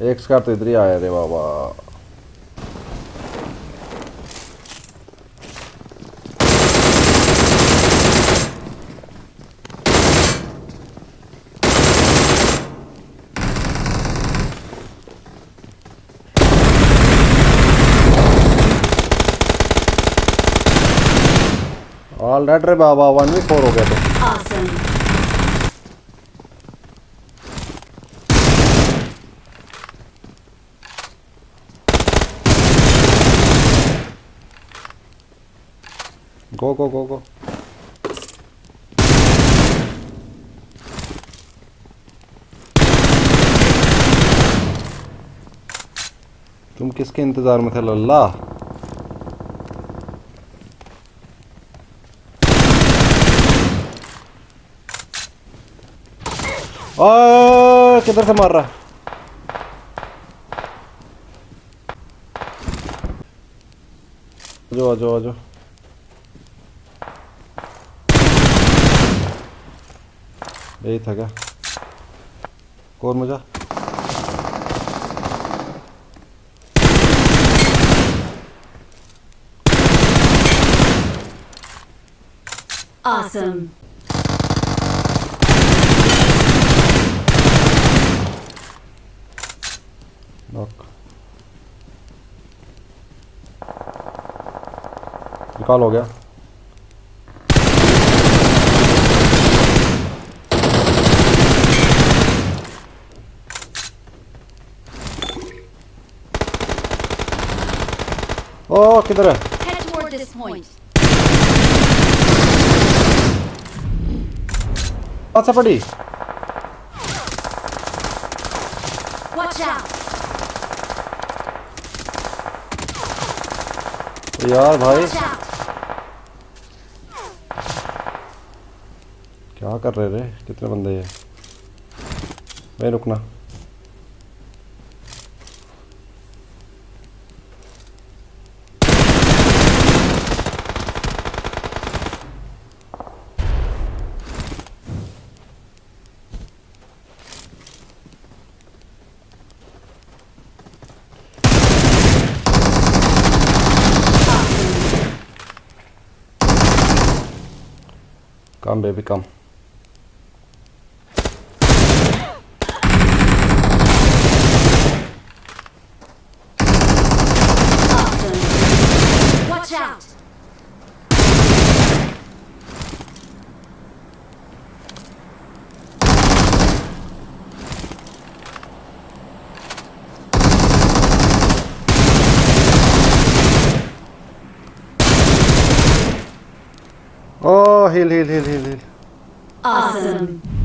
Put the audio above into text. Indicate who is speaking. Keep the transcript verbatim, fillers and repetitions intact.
Speaker 1: एक स्कार तो इधर ही आया रे बाबा। ऑल राइट रे बाबा, वन वी फोर हो गया तो।
Speaker 2: Awesome.
Speaker 1: गो गो गो गो। तुम किसके इंतजार में थे लल्ला? ओह किधर से मार रहा? जो जो जो यही था क्या? और मजा।
Speaker 2: Awesome.
Speaker 1: नॉक। निकाल हो गया। ओ किधर है?
Speaker 2: Head toward this point.
Speaker 1: अच्छा पड़ी।
Speaker 2: Watch out.
Speaker 1: यार भाई
Speaker 2: Watch out.
Speaker 1: क्या कर रहे रे? कितने बंदे हैं? मैं रुकना। Come baby, come.
Speaker 2: Awesome. Watch out.
Speaker 1: Oh, heal, heal, heal, heal, heal.
Speaker 2: Awesome.